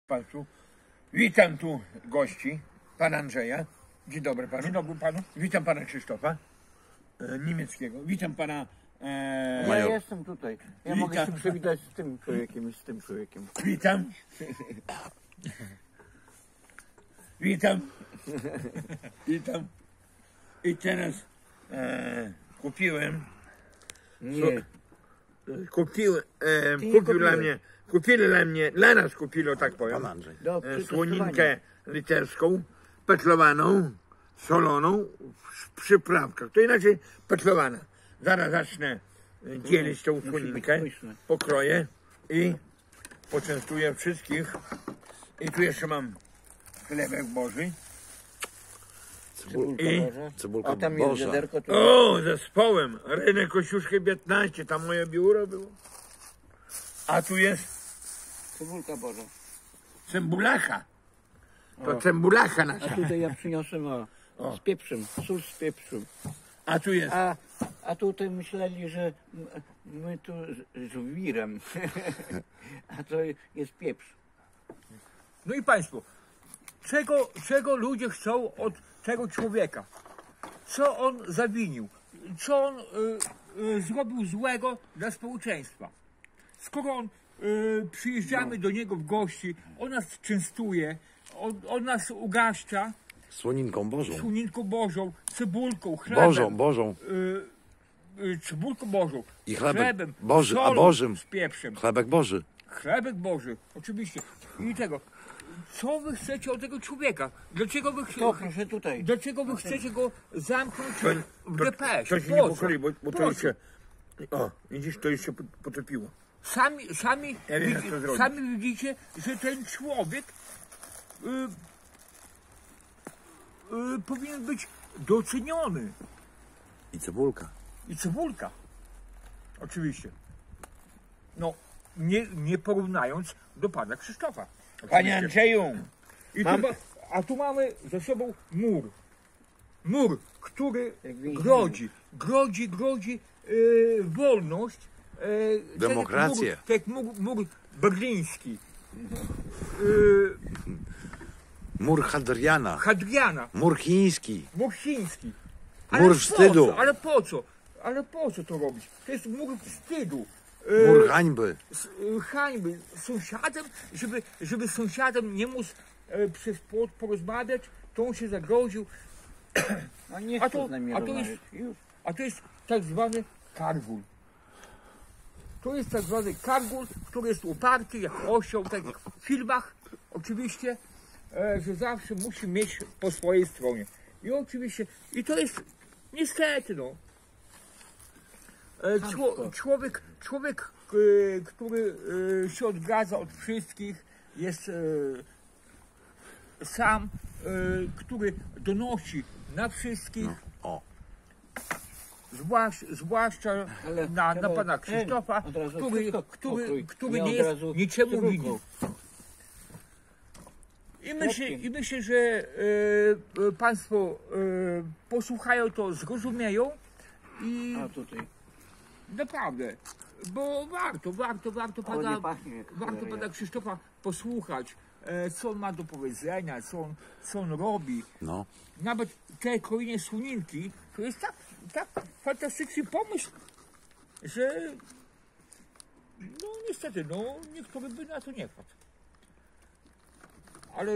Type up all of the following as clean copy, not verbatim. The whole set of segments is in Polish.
Państwu, witam tu gości, pana Andrzeja. Dzień dobry panu. Dzień dobry panu. Witam pana Krzysztofa Niemieckiego. Witam pana Ja jestem tutaj. Ja mogę się przywitać z tym człowiekiem i z tym człowiekiem. Witam. Witam. Witam. I teraz kupiłem. Nie. Dla nas kupili, tak powiem, Pan Andrzej. Do słoninkę literską, petlowaną, soloną, w przyprawkach. To inaczej petlowana. Zaraz zacznę dzielić tą słoninkę, pokroję i poczęstuję wszystkich. I tu jeszcze mam chlebek Boży. Cebulka I- Boża. Cebulka A tam jest Boża. wiaderko. To... O, zespołem. Rynek Kościuszki 15, tam moje biuro było. A tu jest Cebulka Boża. cembulacha. To O. cembulacha A nasza. tutaj ja przyniosłem O. z pieprzem, sól z pieprzem. A tu jest. A tutaj myśleli, że my tu z żwirem. A to jest pieprz. No i Państwo, czego ludzie chcą od tego człowieka? Co on zawinił? Co on zrobił złego dla społeczeństwa? Skoro przyjeżdżamy do niego w gości, on nas częstuje, on nas ugaszcza Słoninką Bożą. słoninką Bożą, cebulką, chlebem. Bożą. Cebulką Bożą, I chlebek chlebem, Boży, a solą Bożym. z pieprzem. Chlebek Boży. Chlebek Boży, oczywiście. I tego. Co wy chcecie od tego człowieka? Dlaczego wy, To proszę tutaj. dlaczego wy chcecie go zamknąć w DPS? To się nie pokoi, bo to już się... O, widzisz, to już się potopiło. Sami Ja wiem, jak to zrobić. sami widzicie, że ten człowiek powinien być doceniony. I cebulka. I cebulka. Oczywiście. No, nie porównując do pana Krzysztofa. Panie Andrzeju, I Mam- a tu mamy ze sobą mur. Mur, który Jak więzienie. grodzi wolność. Demokrację. Tak jak mur berliński. Mur Hadriana. Hadriana, Mur chiński. mur chiński. Mur po wstydu. co? Ale po co to robić? To jest mur wstydu. Mur hańby. Hańby sąsiadem, żeby sąsiadem nie móc przez płot porozmawiać, to on się zagroził. No nie A chcę to- z nami a to rozmawiać. jest- Już. A to jest tak zwany kargul. To jest tak zwany kargul, który jest uparty jak osioł, tak jak w filmach oczywiście, że zawsze musi mieć po swojej stronie. I oczywiście, i to jest niestety no. Człowiek, który się odgradza od wszystkich, jest sam, który donosi na wszystkich. O. Zwłaszcza Ale na trzeba pana Krzysztofa, od razu który, wszystko który, pokrój. który Nie nie od jest razu niczemu cebulką. winien. I myślę, że Państwo posłuchają to, zrozumieją i A tutaj. naprawdę, bo warto O, pana, nie pachnie jak warto cholera. pana Krzysztofa posłuchać, co on ma do powiedzenia, co on robi. No. Nawet te kroienie słoninki to jest tak fantastyczny pomysł, że no niestety, no niektóry by na to nie wpadł. Ale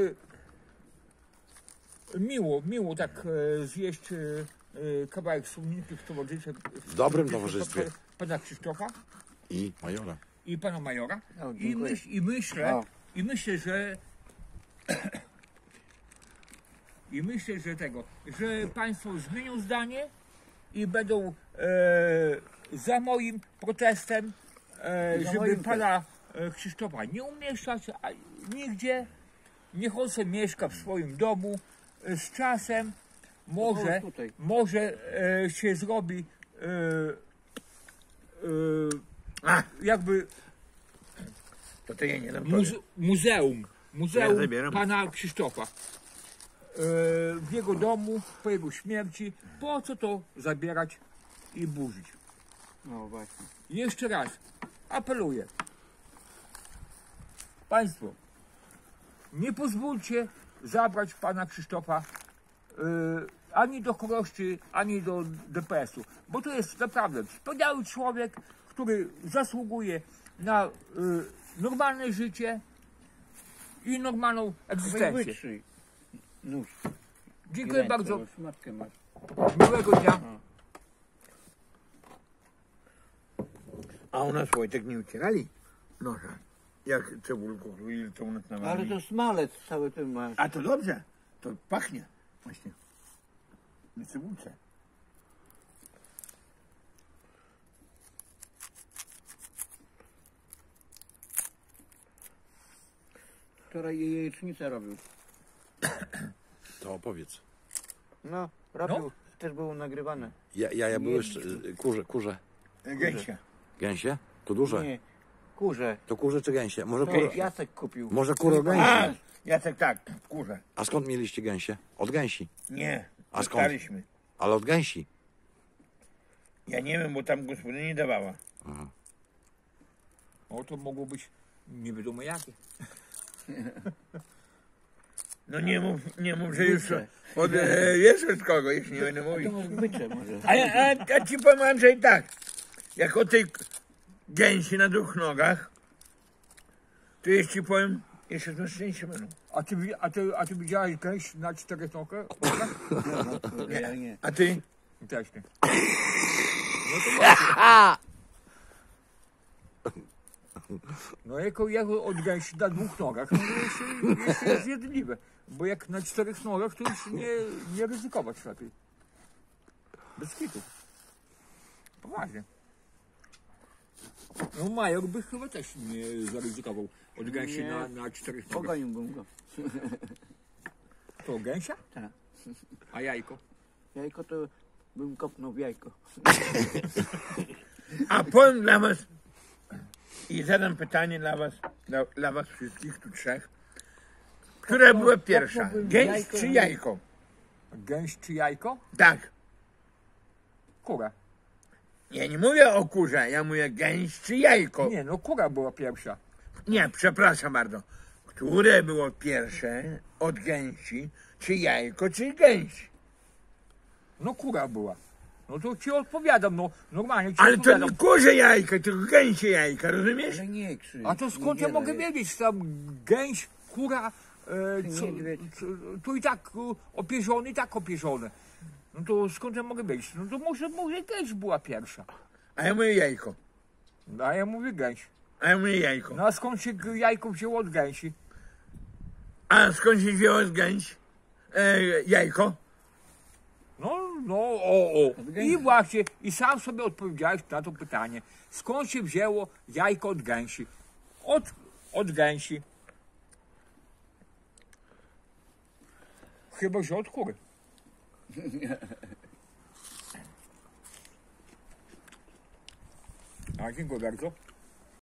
miło tak zjeść kawałek słoninki w towarzystwie W dobrym towarzystwie. pana Krzysztofa I majora. i pana majora. O, I, dziękuję. myślę, O. że że Państwo zmienią zdanie i będą za moim protestem, Za żeby moim pana Krzysztofa nie umieszczać nigdzie. Niech on sobie mieszka w swoim domu. Z czasem O, tutaj. może się zrobi jakby to ja nie dam muzeum Ja zabieram. pana Krzysztofa. W jego domu, po jego śmierci. Po co to zabierać i burzyć? No właśnie. Jeszcze raz apeluję. Państwo, nie pozwólcie zabrać pana Krzysztofa ani do Choroszczy, ani do DPS-u, bo to jest naprawdę wspaniały człowiek, który zasługuje na normalne życie i normalną egzystencję. Wytrzyj. Nóż. Dziękuję bardzo. Szmatkę masz. Miłego dnia. A u nas Wojtek nie ucierali noża. Jak cebulką kroili, to u nas Ale nawalili. to smalec cały ten masz. A to dobrze, to pachnie właśnie. Na cebulce. Wczoraj jej jajecznicę robił. To opowiedz. No, robił. No. Też było nagrywane. Jaja były jeszcze, kurze. Gęsia. Gęsie? To duże. Nie, kurze. To kurze czy gęsie? Może To kur... Jacek kupił. Może kuro A, gęsie? Jacek tak, kurze. A skąd mieliście gęsie? Od gęsi. Nie, A skąd? dostaliśmy. Ale od gęsi. Ja nie wiem, bo tam gospodyni nie dawała. O, to mogło być nie wiadomo jakie. No nie mów, że już Bycze. od, wiesz od kogo, jeśli nie będę To mówił. może bycze może. A ci powiem Andrzej tak, jak o tej gęsi na dwóch nogach, to jeszcze ci powiem, jeszcze to szczęście będą. A ty widziałeś gęś na 4 nogach? Ja nie. A ty? Też nie. No jako od gęsi na 2 nogach, no to jeszcze jest zjadliwe. Bo jak na 4 nogach, to już nie ryzykować lepiej. Bez kitu. Poważnie. No Major by chyba też nie zaryzykował od gęsi Nie. na 4 nogach. Pogoniłbym go. To gęsia? Tak. A jajko? Jajko to bym kopnął w jajko. A powiem dla was i zadam pytanie dla was wszystkich, tu trzech. Która była pierwsza? kopnąłbym Gęś jajko czy i- jajko? Gęś czy jajko? Tak. Kura. Ja nie mówię o kurze, ja mówię gęś czy jajko. Nie, no kura była pierwsza. Nie, przepraszam bardzo. Które było pierwsze od gęsi? Czy jajko, czy gęś? No kura była. No to ci odpowiadam, no normalnie ci Ale to odpowiadam. nie kurze jajka, tylko gęsie jajka, rozumiesz? Ale nie krzyż. A to skąd ja mogę wiedzieć, czy tam gęś, kura, Niedźwiedź. tu i tak opierzony, i tak opierzony. No to skąd ja mogę wiedzieć? No to może gęś była pierwsza. A ja mówię jajko. A ja mówię gęś. A ja mówię jajko. No a skąd się jajko wzięło od gęsi? A skąd się wzięło z gęś? Jajko? O. Od gęsi. I właśnie, i sam sobie odpowiedziałeś na to pytanie. Skąd się wzięło jajko od gęsi? Od gęsi. Chyba, że od kury. A dziękuję bardzo.